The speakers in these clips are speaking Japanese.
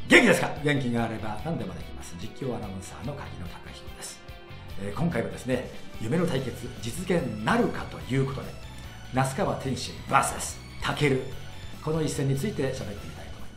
元気ですか？元気があれば何でもできます。実況アナウンサーの柿野貴彦です。今回はですね、夢の対決実現なるかということで、那須川天心 VS 武尊、この一戦について喋ってみたいと思います。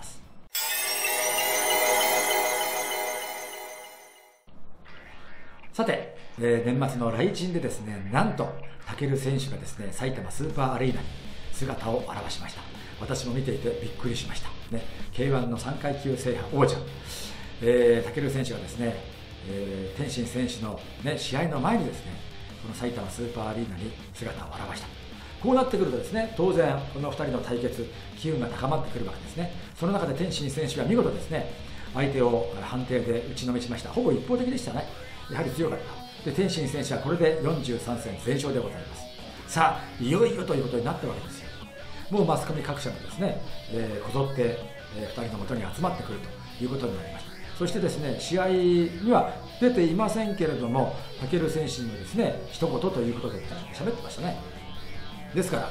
さて、年末の来陣でですね、なんと武尊選手がですね、埼玉スーパーアリーナに姿を現しました。私も見ていてびっくりしました、ね、K1 の3階級制覇王者、武尊選手がですね、天心選手の、ね、試合の前にですね、この埼玉スーパーアリーナに姿を現した。こうなってくるとですね、当然この2人の対決、機運が高まってくるわけですね。その中で天心選手が見事ですね、相手を判定で打ちのめしました。ほぼ一方的でしたね。やはり強かった。で、天心選手はこれで43戦全勝でございます。さあ、いよいよということになったわけですよ。もうマスコミ各社がですね、こぞって、2人のもとに集まってくるということになりました。そしてですね、試合には出ていませんけれども、武尊選手にもですね、一言ということで喋ってましたね。ですから、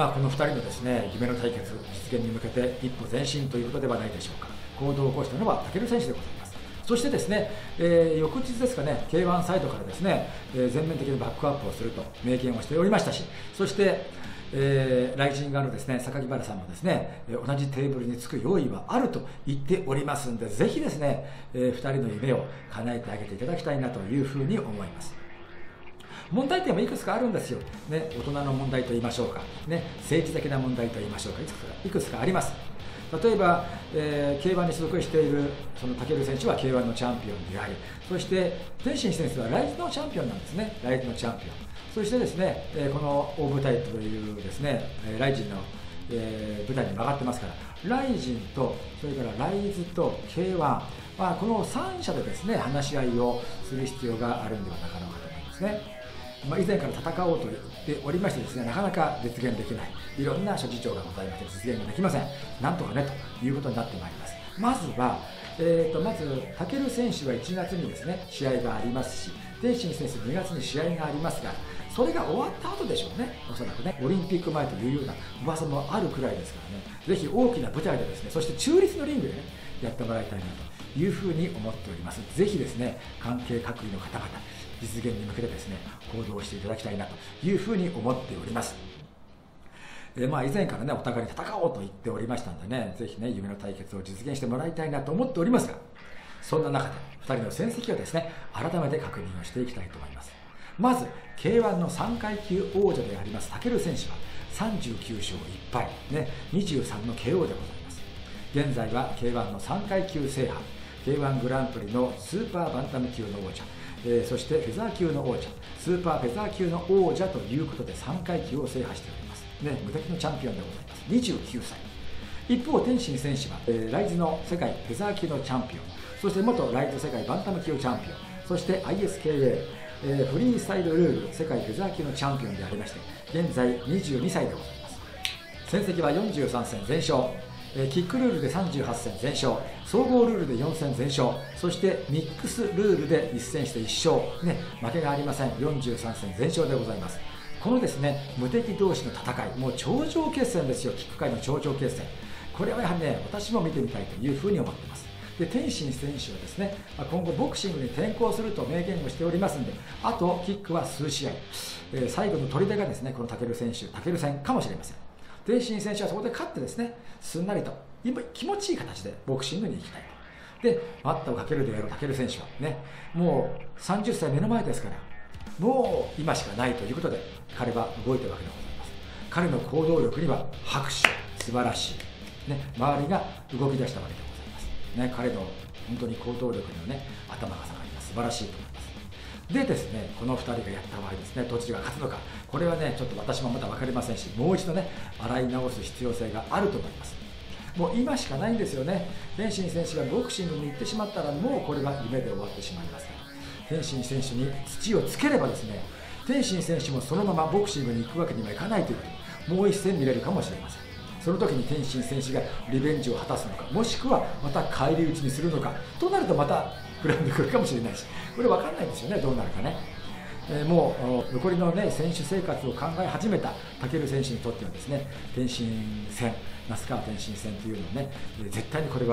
この2人のですね、夢の対決実現に向けて一歩前進ということではないでしょうか。行動を起こしたのは武尊選手でございます。そしてですね、翌日ですかね、K1 サイドからですね、全面的にバックアップをすると明言をしておりましたし、そしてライジン側のですね、榊原さんもですね、同じテーブルにつく用意はあると言っておりますので、ぜひですね、2人の夢を叶えてあげていただきたいなというふうに思います。問題点もいくつかあるんですよ、ね、大人の問題と言いましょうか、ね、政治的な問題と言いましょうか、いくつかあります。例えば、K1 に所属しているその武尊選手は K1 のチャンピオンであり、そして天心選手はライズのチャンピオンなんですね。ライズのチャンピオン、そしてですね、この大舞台というですね、ライジンの、舞台に曲がってますから、ライジンとそれからライズと K1、この3社でですね、話し合いをする必要があるんではなかろうかと思いますね。以前から戦おうと言っておりましてですね、なかなか実現できない、いろんな諸事情がございまして実現ができません。なんとかねということになってまいります。まずは、まず武尊選手は1月にですね、試合がありますし、天心選手2月に試合がありますが、それが終わった後でしょうね、おそらくね、オリンピック前というような噂もあるくらいですからね、ぜひ大きな舞台でですね、そして中立のリングでね、やってもらいたいなというふうに思っております。ぜひですね、関係各位の方々、実現に向けてですね、行動していただきたいなというふうに思っております。以前からね、お互いに戦おうと言っておりましたんでね、ぜひね、夢の対決を実現してもらいたいなと思っておりますが、そんな中で2人の戦績をですね、改めて確認をしていきたいと思います。まず K1 の3階級王者であります武尊選手は39勝1敗、ね、23の KO でございます。現在は K1 の3階級制覇、K1 グランプリのスーパーバンタム級の王者、そしてフェザー級の王者、スーパーフェザー級の王者ということで3階級を制覇しております、ね、無敵のチャンピオンでございます。29歳。一方天心選手は、ライズの世界フェザー級のチャンピオン、そして元ライズ世界バンタム級チャンピオン、そして ISKA、フリースタイルルール世界フェザー級のチャンピオンでありまして、現在22歳でございます。戦績は43戦全勝、キックルールで38戦全勝、総合ルールで4戦全勝、そしてミックスルールで1戦して1勝、ね、負けがありません。43戦全勝でございます。このですね、無敵同士の戦い、もう頂上決戦ですよ。キック界の頂上決戦、これはやはりね、私も見てみたいというふうに思っています。で、天心選手はですね、今後ボクシングに転向すると明言をしておりますので、あとキックは数試合、最後の砦がですね、この武尊選手、武尊戦かもしれません。天心選手はそこで勝ってですね、すんなりと今気持ちいい形でボクシングに行きたいと。で、待ったをかけるであろう武尊選手はね、もう30歳目の前ですから、もう今しかないということで彼は動いているわけでございます。彼の行動力には拍手、素晴らしい、ね、周りが動き出したわけでございます、ね、彼の本当に行動力にはね、頭が下がります。素晴らしいと思います。でですね、この2人がやった場合ですね、どっちが勝つのか、これはね、ちょっと私もまだ分かりませんし、もう一度ね、洗い直す必要性があると思います。もう今しかないんですよね。天心選手がボクシングに行ってしまったら、もうこれは夢で終わってしまいますから、天心選手に土をつければですね、天心選手もそのままボクシングに行くわけにはいかないということで、もう一戦見れるかもしれません。その時に天心選手がリベンジを果たすのか、もしくはまた返り討ちにするのかとなると、またグラウンド来るかもしれないし、これ分かんないですよね、どうなるかね。もう残りの、ね、選手生活を考え始めた武尊選手にとってはですね、天心戦、那須川天心戦というのをね、絶対にこれは、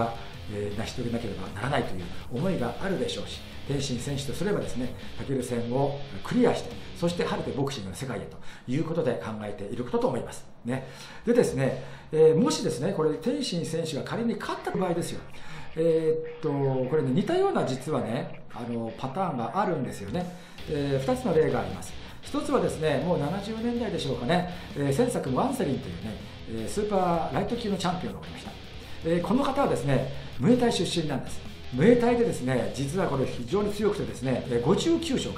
成し遂げなければならないという思いがあるでしょうし、天心選手とすればですね、武戦をクリアして、そして晴れてボクシングの世界へということで考えていることと思います。ね、でですね、もしですね、これ天心選手が仮に勝った場合ですよ、これね、似たような実はね、パターンがあるんですよね。2つの例があります。1つはですね、もう70年代でしょうかね、センサク・ムワンセリンというね、スーパーライト級のチャンピオンがおりました。この方はですね、ムエタイ出身なんです。ムエタイでですね、実はこれ非常に強くてですね、59勝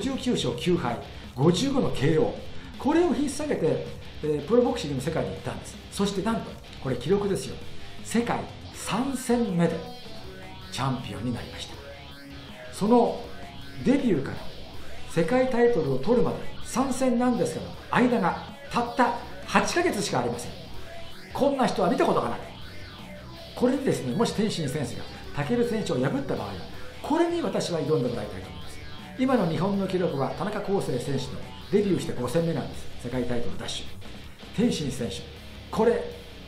9敗、55の KO、これを引っ提げて、プロボクシングの世界に行ったんです。そしてなんと、これ記録ですよ、世界3戦目でチャンピオンになりました。そのデビューから世界タイトルを取るまで3戦なんですけど、間がたった8ヶ月しかありません。こんな人は見たことがない。これにですね、もし天心選手が武選手を破った場合は、これに私は挑んでもらいたいと思います。今の日本の記録は田中康生選手のデビューして5戦目なんです。世界タイトル奪取。天心選手、これ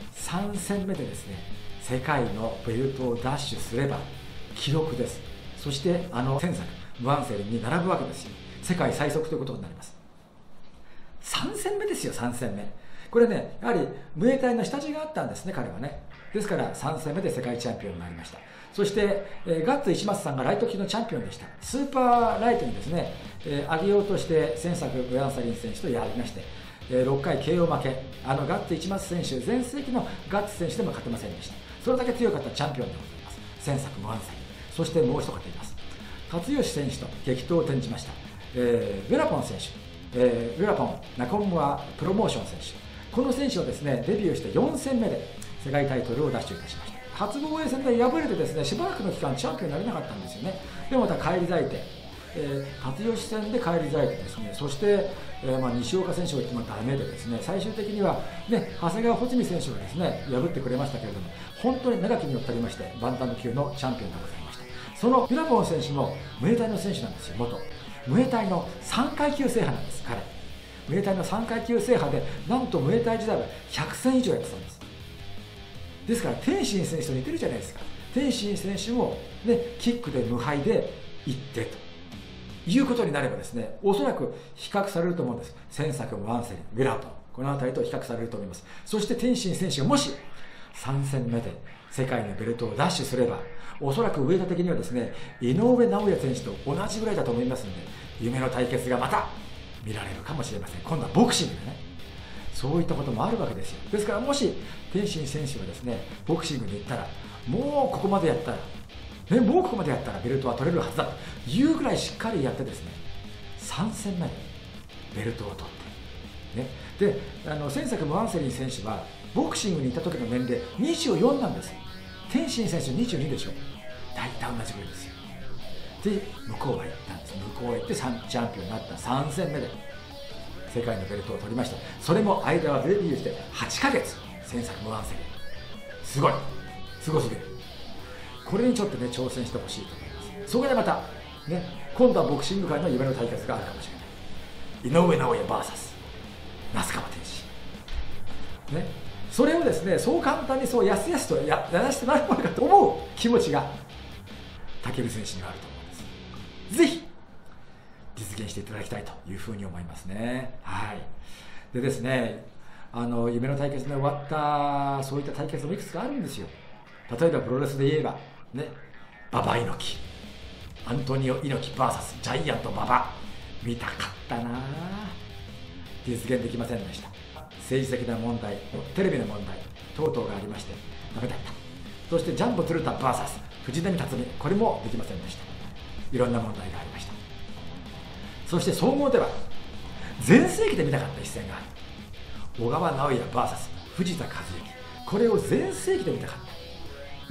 3戦目でですね、世界のベルトを奪取すれば記録です。そしてセンサク・ムワンセリンに並ぶわけですよ。世界最速ということになります。3戦目ですよ、3戦目。これね、やはりムエタイの下地があったんですね、彼はね。ですから3戦目で世界チャンピオンになりました。そして、ガッツ石松さんがライト級のチャンピオンでした。スーパーライトにですね、上げようとしてセンサク・ムワンセリン選手とやりまして、6回 KO 負け、ガッツ石松選手、全盛期のガッツ選手でも勝てませんでした。それだけ強かったチャンピオンでございます。センサク・ムワンセリン。そしてもう一方います。勝吉選手と激闘を展じました。ウラポン選手、ウラポン、ナコンワプロモーション選手、この選手をですね、デビューして4戦目で世界タイトルを奪取いたしました。初防衛戦で敗れてですね、しばらくの期間チャンピオンになれなかったんですよね。でもまた返り咲いて、勝吉戦で返り咲いてですね、そして、西岡選手が言ってもダメでですね、最終的には、ね、長谷川穂積選手がですね、破ってくれましたけれども、本当に長きにわたりましてバンタム級のチャンピオンでございました。そのウラポン選手もムエタイの選手なんですよ。元ムエタイの3階級制覇なんです、彼。ムエタイの3階級制覇で、なんとムエタイ時代は100戦以上やってたんです。ですから天心選手と似てるじゃないですか。天心選手も、ね、キックで無敗でいってということになればですね、おそらく比較されると思うんです。センサク・ムワンセリン、ウラポン、この辺りと比較されると思います。そして天心選手がもし3戦目で世界のベルトを奪取すれば、おそらく上田的にはですね、井上尚弥選手と同じぐらいだと思いますので、夢の対決がまた見られるかもしれません。今度はボクシングでね、そういったこともあるわけですよ。ですからもし天心選手がですね、ボクシングに行ったら、もうここまでやったら、ね、もうここまでやったらベルトは取れるはずだというぐらいしっかりやってですね、3戦目でベルトを取って、ね、でセンサク・ムワンセリン選手はボクシングに行った時の年齢24なんです。天心選手22でしょ。大体同じぐらいですよ。で向こうは行ったんです。向こうへ行ってチャンピオンになった3戦目で世界のベルトを取りました。それも間はデビューして8ヶ月。センサク・ムワンセリン、すごい、すごすぎる。これにちょっとね、挑戦してほしいと思います。そこでまたね、今度はボクシング界の夢の対決があるかもしれない。井上尚弥 VS 那須川天心、ね、それをですね、そう簡単にそうやすやすとやらせてないものかと思う気持ちが武選手にはあると思うんです。ぜひ実現していただきたいというふうに思いますね。はい。でですね、夢の対決で終わったそういった対決もいくつかあるんですよ。例えばプロレスで言えばね、馬場猪木、アントニオ猪木 VS ジャイアント馬場、見たかったな。実現できませんでした。政治的な問題、テレビの問題等々がありましてダメだった。そしてジャンボ鶴田 VS 藤波辰巳、これもできませんでした。いろんな問題がありました。そして総合では全盛期で見たかった一戦がある。小川直也 VS 藤田和幸、これを全盛期で見たかった。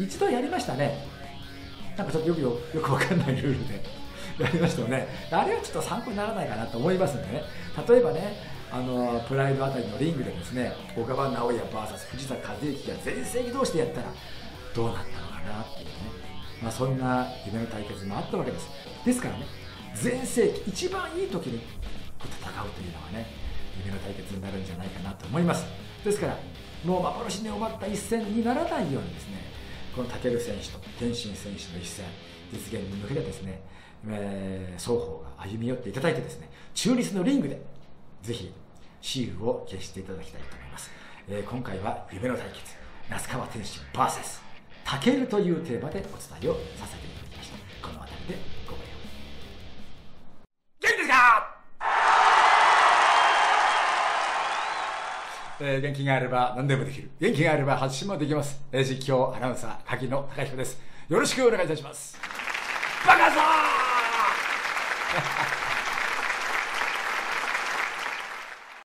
一度やりましたね。なんかちょっとよくわかんないルールでやりましたよね。あれはちょっと参考にならないかなと思いますんでね。例えばね、プライドあたりのリングでですね、小川直也 VS 藤田和幸が全盛期同士でやったらどうなったのかなっていうね、そんな夢の対決もあったわけです。ですからね、全盛期一番いい時に戦うというのはね、夢の対決になるんじゃないかなと思います。ですからもう幻に終わった一戦にならないようにですね、 この武選手と天心選手の一戦実現に向けてですね、双方が歩み寄っていただいてですね、中立のリングでぜひシールを消していただきたいと思います。今回は夢の対決、那須川天心 VS 武というテーマでお伝えをさせていただきました。この辺りでごめんよう。元気ですか？元気があれば何でもできる。元気があれば発信もできます。実況アナウンサー柿野貴彦です。よろしくお願いいたします。バカさー